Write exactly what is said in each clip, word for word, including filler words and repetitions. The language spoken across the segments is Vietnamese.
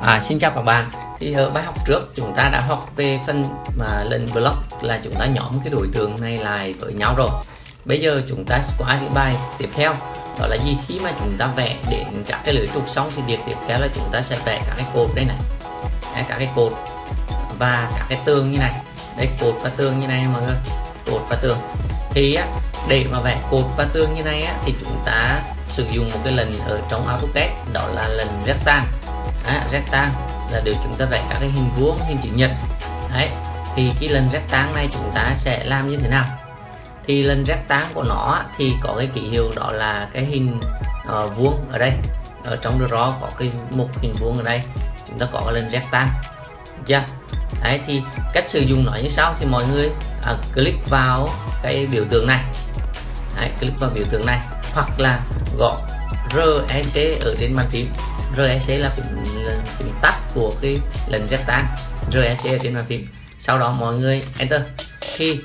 À, xin chào các bạn. Thì ở bài học trước chúng ta đã học về phần mà lần block là chúng ta nhóm cái đối tượng này lại với nhau rồi. Bây giờ chúng ta qua cái bài tiếp theo, đó là gì? Khi mà chúng ta vẽ đến các cái lưới trục xong thì việc tiếp theo là chúng ta sẽ vẽ các cái cột đây này, đấy, các cái cột và các cái tường như này. Đây, cột và tường như này mọi người, cột và tường. Thì á, để mà vẽ cột và tường như này á, thì chúng ta sử dụng một cái lần ở trong AutoCAD, đó là lần rectangle. À, rectangle là để chúng ta vẽ các cái hình vuông, hình chữ nhật. Đấy, thì cái lần rectangle này chúng ta sẽ làm như thế nào? Thì lần rectangle của nó thì có cái ký hiệu đó là cái hình uh, vuông ở đây, ở trong draw có cái mục hình vuông ở đây, chúng ta có cái lần rectangle, được chưa? Đấy, thì cách sử dụng nó như sau, thì mọi người à, click vào cái biểu tượng này. Đấy, click vào biểu tượng này hoặc là gõ rờ e xê ở trên bàn phím. rờ e xê là phím, là phím tắt của cái lần rectangle, rờ e xê ở trên bàn phím. Sau đó mọi người enter. Thì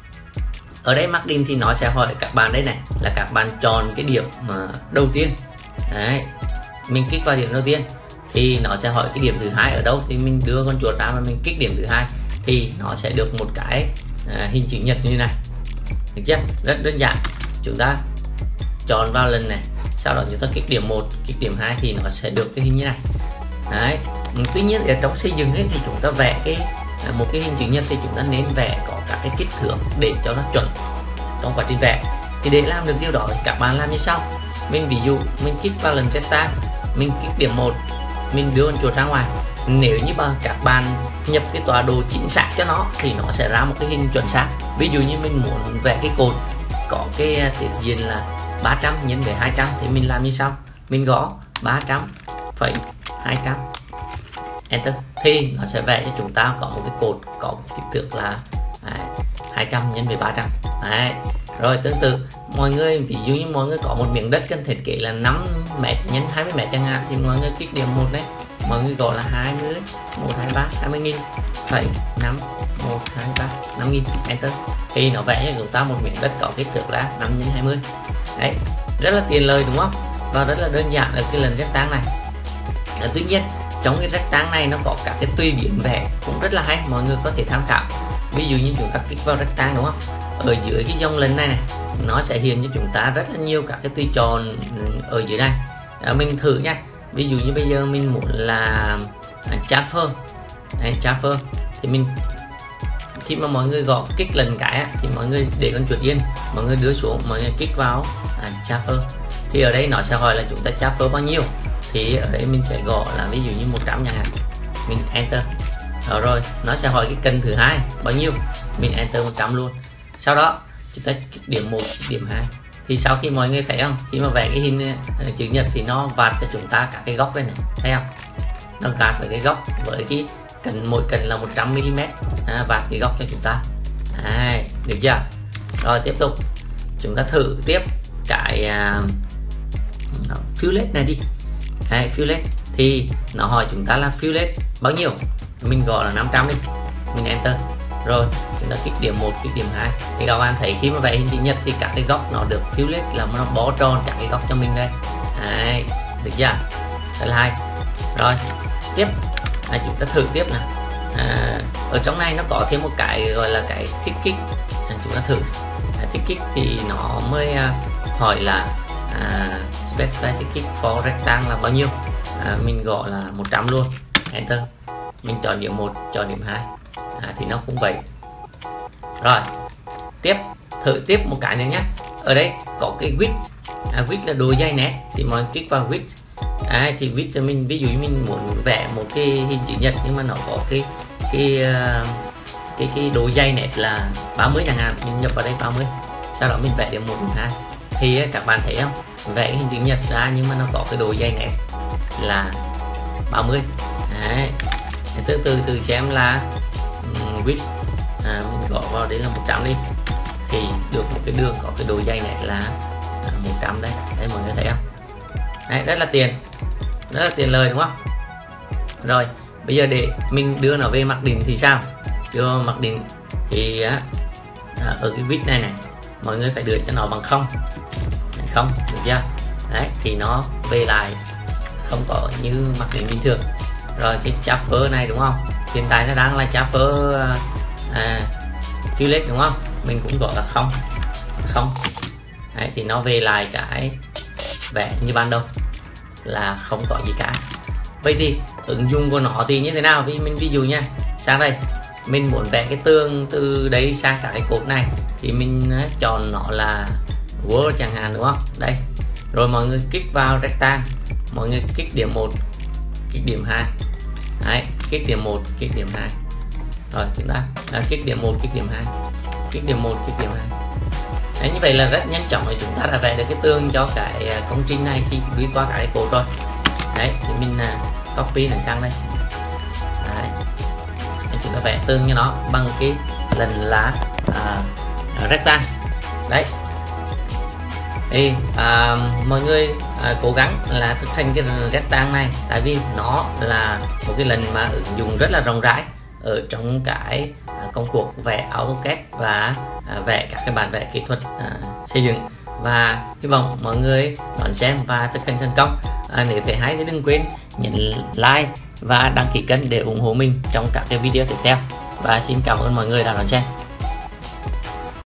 ở đây mắc định thì nó sẽ hỏi các bạn đây này, là các bạn chọn cái điểm mà đầu tiên. Đấy, mình kích vào điểm đầu tiên thì nó sẽ hỏi cái điểm thứ hai ở đâu, thì mình đưa con chuột ra và mình kích điểm thứ hai thì nó sẽ được một cái à, hình chữ nhật như này, được chưa? Rất đơn giản, chúng ta chọn vào lần này, sau đó chúng ta kích điểm một, kích điểm hai thì nó sẽ được cái hình như này. Đấy, tuy nhiên ở trong xây dựng ấy, thì chúng ta vẽ cái một cái hình chữ nhật thì chúng ta nên vẽ có các cái kích thước để cho nó chuẩn trong quá trình vẽ. Thì để làm được điều đó thì các bạn làm như sau. Mình ví dụ mình kích vào lần rectangle, mình kích điểm một, mình đưa con chuột ra ngoài. Nếu như mà các bạn nhập cái tọa độ chính xác cho nó thì nó sẽ ra một cái hình chuẩn xác. Ví dụ như mình muốn vẽ cái cột có cái tiết diện là ba trăm nhân với hai trăm thì mình làm như sau. Mình gõ ba trăm phẩy hai trăm, enter, thì nó sẽ vẽ cho chúng ta có một cái cột có kích thước là à, hai trăm nhân với ba trăm. Đấy. Rồi tương tự mọi người, ví dụ như mọi người có một miếng đất cần thiết kế là năm mét nhân hai mươi mét chẳng hạn, thì mọi người kích điểm một đấy, mọi người gọi là hai mươi, một hai ba, hai mươi nghìn, phẩy năm, một hai ba, năm nghìn, enter, thì nó vẽ cho chúng ta một miếng đất có kích thước là năm nhân hai mươi. Đấy, rất là tiện lợi đúng không? Và rất là đơn giản ở cái lần rectangle này. À, tuy nhiên trong cái rectangle này nó có các cái tùy biến vẽ cũng rất là hay, mọi người có thể tham khảo. Ví dụ như chúng ta kích vào rectangle đúng không? Ở dưới cái dòng lần này này nó sẽ hiện cho chúng ta rất là nhiều các cái tùy chọn ở dưới này. À, mình thử nha. Ví dụ như bây giờ mình muốn là chamfer, chamfer thì mình khi mà mọi người gõ kích lần cái thì mọi người để con chuột yên, mọi người đưa xuống, mọi người kích vào à, chamfer thì ở đây nó sẽ hỏi là chúng ta chamfer bao nhiêu, thì ở đây mình sẽ gõ là ví dụ như một trăm chẳng hạn, mình enter. Đó, rồi nó sẽ hỏi cái cần thứ hai bao nhiêu, mình enter một trăm luôn. Sau đó chúng ta kích điểm một, điểm hai, thì sau khi mọi người thấy không, khi mà vẽ cái hình chữ nhật thì nó vạch cho chúng ta các cái góc đây này, thấy không? Nó vạch với cái góc với cái cần, mỗi cần là một trăm mi li mét, à, vạch cái góc cho chúng ta. À, được chưa? Rồi tiếp tục chúng ta thử tiếp cái uh, fillet này đi. À, fillet thì nó hỏi chúng ta là fillet bao nhiêu, mình gọi là năm trăm đi, mình enter. Rồi chúng ta kích điểm một, kích điểm hai thì các bạn thấy khi mà vẽ hình chữ nhật thì các cái góc nó được fillet là nó bó tròn các cái góc cho mình đây. Đấy, được chưa? Rất là hay. Rồi tiếp à, chúng ta thử tiếp nào. À, ở trong này nó có thêm một cái gọi là cái tick kích, à, chúng ta thử à, tick kích thì nó mới à, hỏi là à, specify tick kích for rectangle là bao nhiêu. À, mình gọi là một trăm luôn, enter, mình chọn điểm một, chọn điểm hai. À, thì nó cũng vậy. Rồi tiếp thử tiếp một cái nữa nhé. Ở đây có cái width, à, width là độ dày nét, thì mọi người kích vào width. À, thì width cho mình, ví dụ như mình muốn vẽ một cái hình chữ nhật nhưng mà nó có cái cái uh, cái cái độ dày nét là ba mươi chẳng hạn, mình nhập vào đây ba mươi, sau đó mình vẽ điểm một, điểm hai thì các bạn thấy không, vẽ hình chữ nhật ra nhưng mà nó có cái độ dày nét là ba mươi. Đấy, từ từ từ xem là um, width, à, mình gõ vào đấy là một trăm đi thì được một cái đường có cái độ dày này là à, một trăm đấy. Đấy mọi người thấy không? Đấy, rất là tiền, rất là tiền lời đúng không? Rồi bây giờ để mình đưa nó về mặc định thì sao? Đưa mặc định thì á, à, ở cái width này này mọi người phải đưa cho nó bằng không, không, được chưa? Đấy thì nó về lại không có như mặc định bình thường. rồi cái chamfer này đúng không, hiện tại nó đang là chamfer à, fillet đúng không, mình cũng gọi là không không. Đấy, thì nó về lại cái vẽ như ban đầu là không có gì cả. Vậy thì ứng dụng của nó thì như thế nào? Vì mình ví dụ nha, sang đây mình muốn vẽ cái tường từ đây sang cả cái cột này thì mình chọn nó là Word chẳng hạn đúng không. Đây rồi mọi người kích vào rectangle, mọi người kích điểm một, kích điểm hai, đấy, kích điểm một, kích điểm hai, rồi chúng ta à, kích điểm một, kích điểm hai, kích điểm một, kích điểm hai. Đấy, như vậy là rất nhanh chóng để chúng ta đã vẽ được cái tường cho cái công trình này khi đi qua cả cái cột rồi. Đấy thì mình uh, copy này sang đây. Đấy, chúng ta vẽ tường cho nó bằng cái lần lá uh, rectangle. Đấy thì à, mọi người à, cố gắng là thực hành cái rectangle này, tại vì nó là một cái lần mà ứng dụng rất là rộng rãi ở trong cái à, công cuộc vẽ AutoCAD và à, vẽ các cái bản vẽ kỹ thuật à, xây dựng. Và hy vọng mọi người đón xem và thực hành thành công. À, nếu thấy hay thì đừng quên nhấn like và đăng ký kênh để ủng hộ mình trong các cái video tiếp theo. Và xin cảm ơn mọi người đã đón xem.